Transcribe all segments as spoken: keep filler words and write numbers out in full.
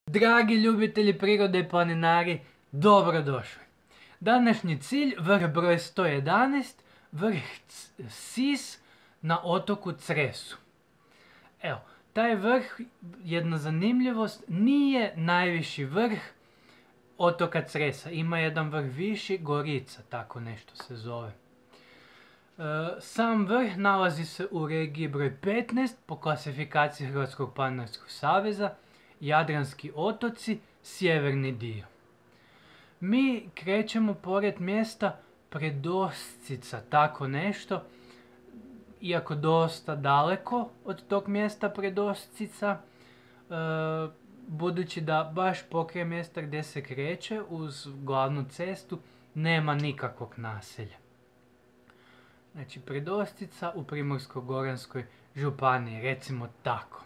Dragi ljubitelji prirode i planinari, dobrodošli. Današnji cilj, vrh broj sto jedanaest, vrh Sis na otoku Cresu. Evo, taj vrh, jedna zanimljivost, nije najviši vrh otoka Cresa. Ima jedan vrh viši, Gorica, tako nešto se zove. E, sam vrh nalazi se u regiji broj petnaest po klasifikaciji Hrvatskog planinarskog saveza, Jadranski otoci, sjeverni dio. Mi krećemo pored mjesta Predoscica, tako nešto, iako dosta daleko od tog mjesta Predoscica, e, budući da baš pokraj mjesta gdje se kreće uz glavnu cestu nema nikakvog naselja. Znači Predoscica u Primorsko-goranskoj županiji, recimo tako.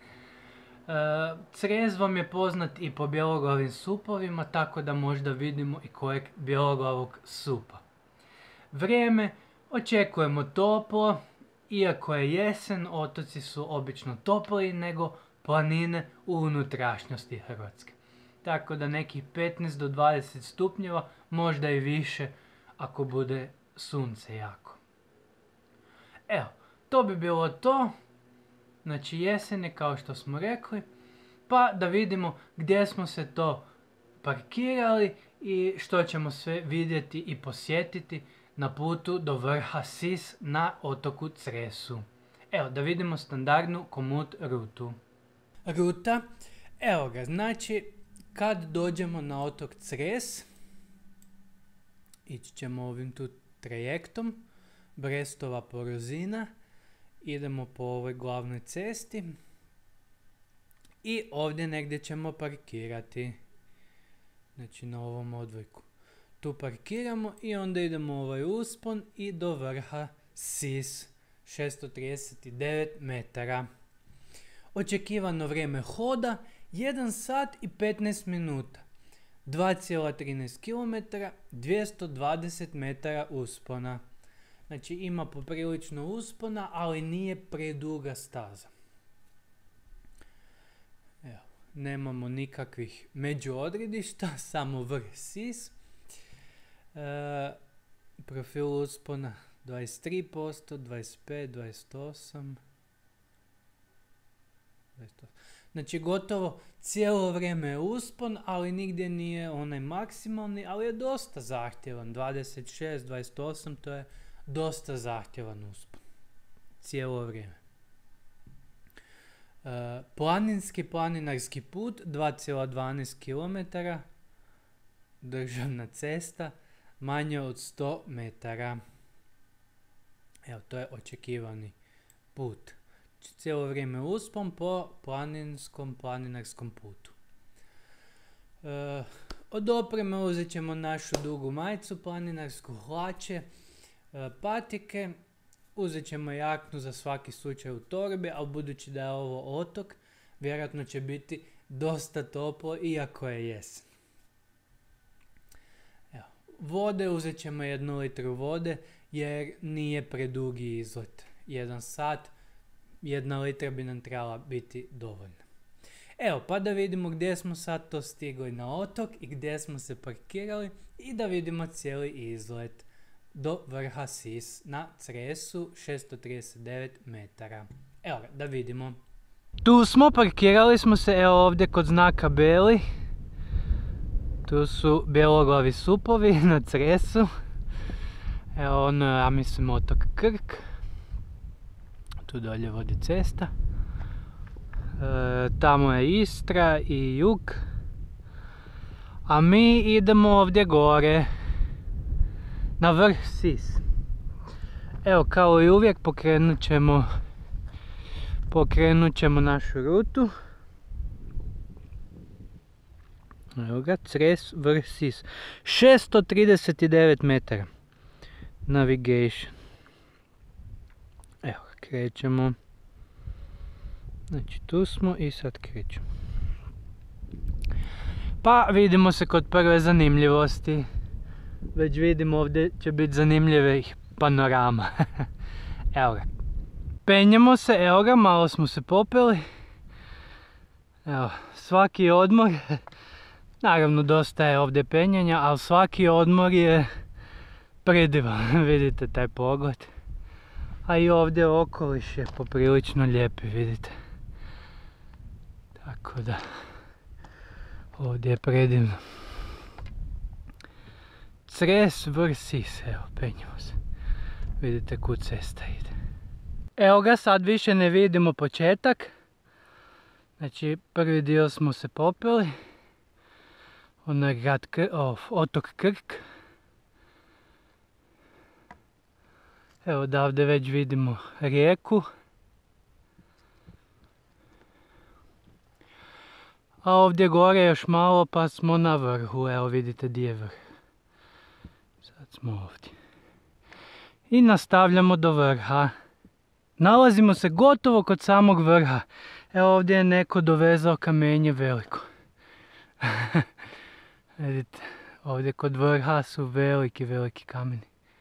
Cres vam je poznat i po bjeloglavim supovima, tako da možda vidimo i kojeg bjeloglavog supa. Vrijeme očekujemo toplo, iako je jesen, otoci su obično topliji nego planine u unutrašnjosti Hrvatske. Tako da nekih petnaest do dvadeset stupnjeva, možda i više ako bude sunce jako. Evo, to bi bilo to. Znači jesen je kao što smo rekli, pa da vidimo gdje smo se to parkirali i što ćemo sve vidjeti i posjetiti na putu do vrha Sis na otoku Cresu. Evo, da vidimo standardnu komut rutu. Ruta, evo ga, znači kad dođemo na otok Cres, ići ćemo ovim tu trajektom, Brestova Porozina, idemo po ovoj glavnoj cesti i ovdje negdje ćemo parkirati, znači na ovom odvojku. Tu parkiramo i onda idemo u ovaj uspon i do vrha Sis, šesto trideset devet metara. Očekivano vrijeme hoda jedan sat i petnaest minuta, dva zarez trinaest kilometara, dvjesto dvadeset metara uspona. Znači ima poprilično uspona, ali nije preduga staza. Evo, nemamo nikakvih međuodredišta, samo vrh Sis. E, profil uspona dvadeset tri posto, dvadeset pet, dvadeset osam. dvadeset osam. Znači gotovo cijelo vrijeme je uspon, ali nigdje nije onaj maksimalni, ali je dosta zahtjevan. dvadeset šest, dvadeset osam, to je dosta zahtjevan uspon. Cijelo vrijeme. E, planinski planinarski put dva zarez dvanaest kilometara. Državna cesta manje od sto metara. Evo, to je očekivani put. Cijelo vrijeme uspon po planinskom planinarskom putu. E, od opreme uzet ćemo našu dugu majicu planinarsku, hlače, patike, uzet ćemo jaknu za svaki slučaj u torbi, ali budući da je ovo otok, vjerojatno će biti dosta toplo iako je jesen. Evo, vode, uzet ćemo jednu litru vode jer nije predugi izlet. Jedan sat, jedna litra bi nam trebala biti dovoljna. Evo, pa da vidimo gdje smo sad to stigli na otok i gdje smo se parkirali i da vidimo cijeli izlet do vrha Sis na Cresu, šesto trideset devet metara. Evo ga, da vidimo. Tu smo, parkirali smo se, evo ovdje kod znaka Beli. Tu su bjeloglavi supovi na Cresu. Evo ono, ja mislim, otok Krk. Tu dolje vodi cesta. E, tamo je Istra i jug. A mi idemo ovdje gore na vrh Sis. Evo, kao i uvijek pokrenut ćemo pokrenut ćemo našu rutu. Evo ga, Cres, vrh Sis. šesto trideset devet metara. Navigation. Evo, krećemo. Znači, tu smo i sad krećemo. Pa vidimo se kod prve zanimljivosti. Već vidimo ovdje će biti zanimljivih panorama. Evo ga. Penjemo se, evo ga, malo smo se popeli. Evo, svaki odmor, naravno dosta je ovdje penjanja, ali svaki odmor je predivan, vidite taj pogled. A i ovdje okoliš je poprilično lijepi, vidite. Tako da, ovdje je predivno. Cres, Vrh, Sis, evo, penjemo se. Vidite kud cesta ide. Evo ga, sad više ne vidimo početak. Znači, prvi dio smo se popeli. Ono je grad Kr oh, otok Krk. Evo odavde već vidimo rijeku. A ovdje gore još malo pa smo na vrhu. Evo vidite gdje je vrh. Sad smo ovdje. I nastavljamo do vrha. Nalazimo se gotovo kod samog vrha. Evo ovdje je neko dovezao kamenje veliko. Vidite, ovdje kod vrha su veliki, veliki kameni.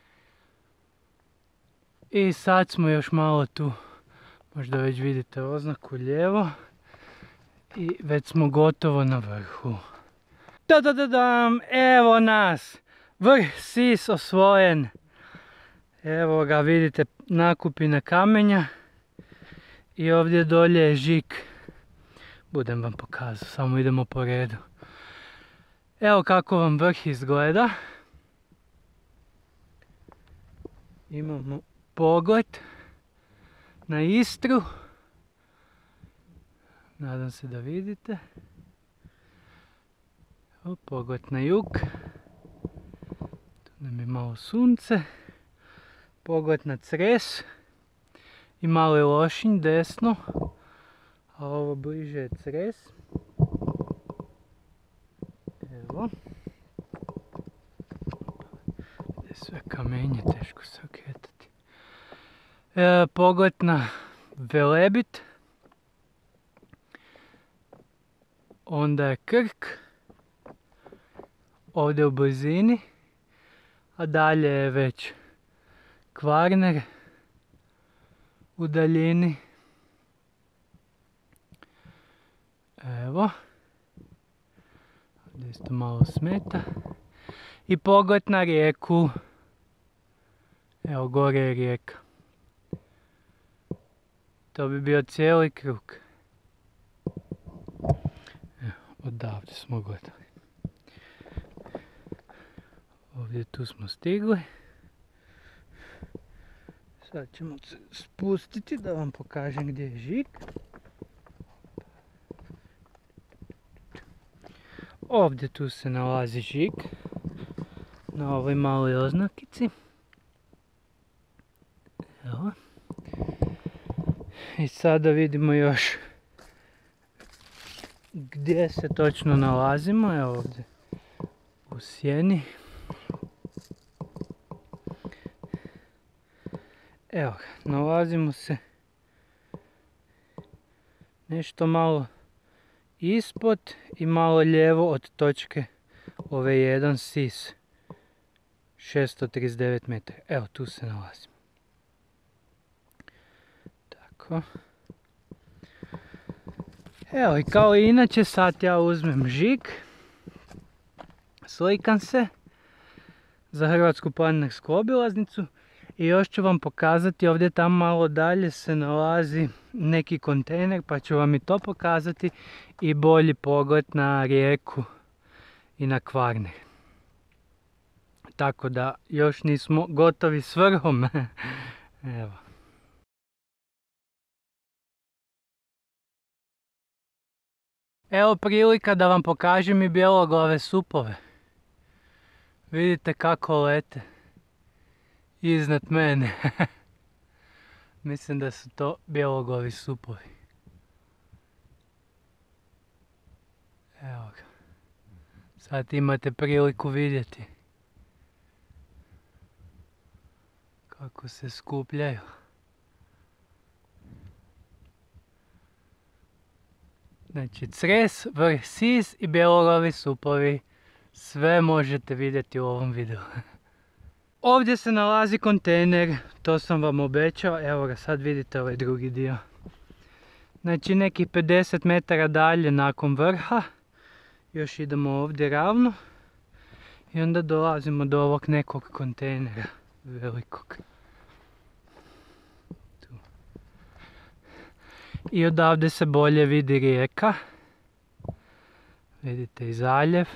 I sad smo još malo tu. Možda već vidite oznaku lijevo. I već smo gotovo na vrhu. Ta-da-da-dam! Evo nas! Vrh Sis osvojen. Evo ga, vidite, nakupina kamenja. I ovdje dolje je Žik. Budem vam pokazao, samo idemo po redu. Evo kako vam vrh izgleda. Imamo pogled na Istru. Nadam se da vidite. Evo, pogled na jug. Tu nam je malo sunce. Pogled na Cres. I malo je Lošinj desno. A ovo bliže je Cres. Evo. Gdje sve kamenje, teško se okretati. E, pogled na Velebit. Onda je Krk. Ovdje u blizini. A dalje je već Kvarner. U daljini. Evo. Ovdje isto malo smeta. I pogled na rijeku. Evo gore je rijeka. To bi bio cijeli krug. Evo, odavde smo gledali. Ovdje tu smo stigli. Sad ćemo se spustiti da vam pokažem gdje je Žik. Ovdje tu se nalazi Žik. Na ovoj maloj oznakici. Evo. I sada vidimo još gdje se točno nalazimo. Evo ovdje u sjeni. Evo ga, nalazimo se nešto malo ispod i malo lijevo od točke ove jedan Sis. šesto trideset devet metara. Evo tu se nalazimo. Tako. Evo i kao i inače sad ja uzmem Žik. Slikam se za Hrvatsku planinarsku obilaznicu. I još ću vam pokazati, ovdje tamo malo dalje se nalazi neki kontejner, pa ću vam i to pokazati i bolji pogled na rijeku i na Kvarner. Tako da još nismo gotovi s vrhom. Evo. Evo prilika da vam pokažem i bjeloglave supove. Vidite kako lete iznad mene. Mislim da su to bjeloglavi supovi. Evo ga. Sad imate priliku vidjeti kako se skupljaju. Znači Cres, Vrh Sis i bjeloglavi supovi. Sve možete vidjeti u ovom videu. Ovdje se nalazi kontejner, to sam vam obećao, evo ga sad vidite ovaj drugi dio. Znači nekih pedeset metara dalje nakon vrha. Još idemo ovdje ravno. I onda dolazimo do ovog nekog kontejnera velikog. Tu. I odavde se bolje vidi rijeka. Vidite i zaljev.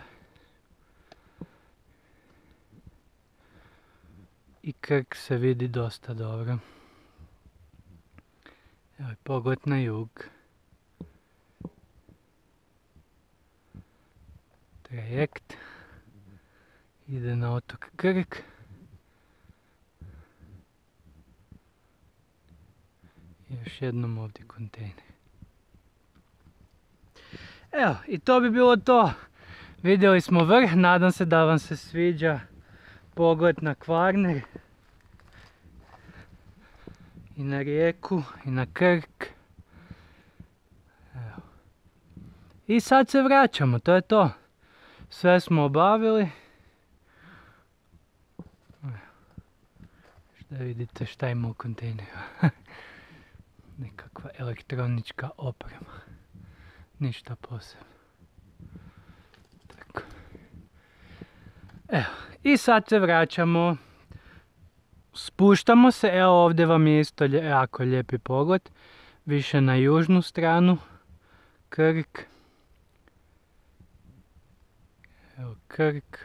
I Krk se vidi dosta dobro. Evo je pogled na jug. Trajekt ide na otok Krk. I još jednom ovdje kontejner. Evo, i to bi bilo to. Vidjeli smo vrh, nadam se da vam se sviđa pogled na Kvarner. I na rijeku, i na Krk. Evo. I sad se vraćamo, to je to. Sve smo obavili. Da vidite šta ima u kontejneru. Nekakva elektronička oprema. Ništa posebno. Tako. Evo, i sad se vraćamo. Spuštamo se, evo ovdje vam je isto jako lijepi pogled. Više na južnu stranu. Krk. Evo Krk.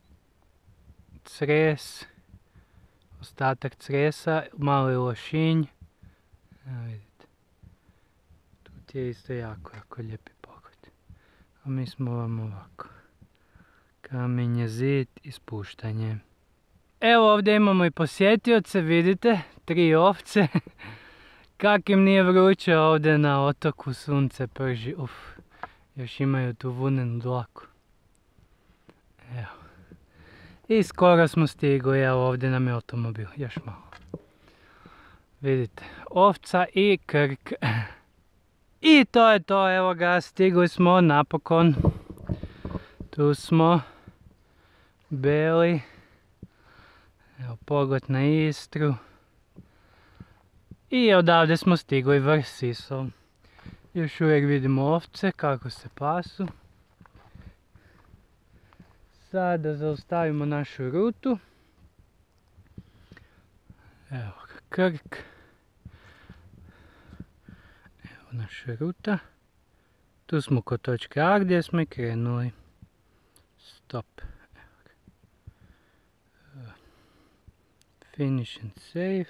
Cres. Ostatak Cresa, Mali Lošinj. Evo vidite. Tu je isto jako, jako lijepi pogled. A mi smo vam ovako. Kamenje, zid i spuštanje. Evo ovdje imamo i posjetioce, vidite, tri ovce. Kak im nije vruće ovdje na otoku, sunce prži, uf. Još imaju tu vunenu dlaku. Evo. I skoro smo stigli, evo ovdje nam je automobil, još malo. Vidite, ovca i Krk. I to je to, evo ga, stigli smo napokon. Tu smo. Beli. Evo pogled na Istru. I odavde smo stigli vrh Sisal. Još uvijek vidimo ovce kako se pasu. Sada zaustavimo našu rutu. Evo Krk. Evo naša ruta. Tu smo kod točke A gdje smo i krenuli. Stop. Finish and save.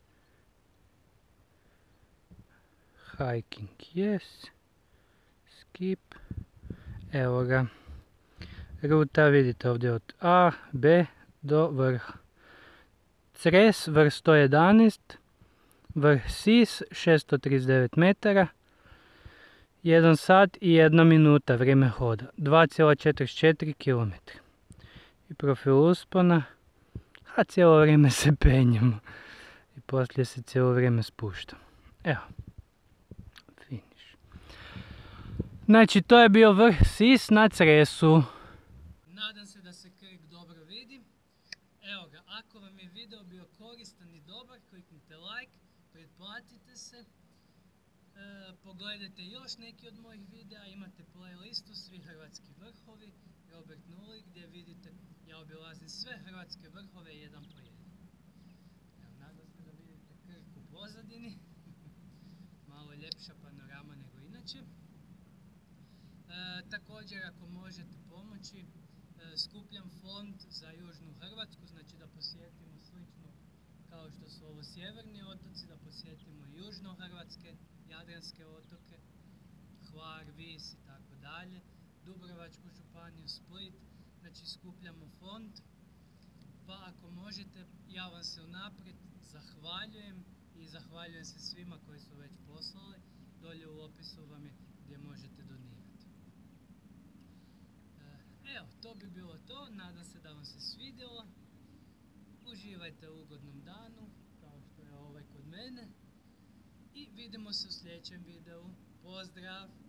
Hiking yes. Skip. Evo ga. Ruta vidite ovdje od A, B do vrha. Cres vrh sto jedanaest, vrh Sis šesto trideset devet metara, jedan sat i jedna minuta vrijeme hoda, dva zarez četrdeset četiri kilometra. I profil uspona, a cijelo vrijeme se penjemo i poslije se cijelo vrijeme spuštamo. Evo. Finish. Znači to je bio vrh Sis na Cresu. Nadam se da se Krk dobro vidi. Evo ga, ako vam je video bio koristan i dobar, kliknite like, pretplatite se, e, pogledajte još neki od mojih videa, imate playlistu Svi hrvatski vrhovi, Robert Nuli, gdje vidite, ja obilazim sve hrvatske vrhove jedan po jedan. Evo, nadam se da vidite Krk u pozadini, malo ljepša panorama nego inače. E, također, ako možete pomoći, skupljam fond za južnu Hrvatsku, znači da posjetimo slično kao što su ovo sjeverni otoci, da posjetimo južno Hrvatske, Jadranske otoke, Hvar, Vis i tako dalje, Dubrovačku županiju, Split, znači skupljamo fond, pa ako možete, ja vam se unaprijed zahvaljujem i zahvaljujem se svima koji su već poslali, dolje u opisu vam je gdje možete donirati. Evo, to bi bilo to, nadam se da vam se svidjelo, uživajte u ugodnom danu, kao što je ovaj kod mene, i vidimo se u sljedećem videu, pozdrav!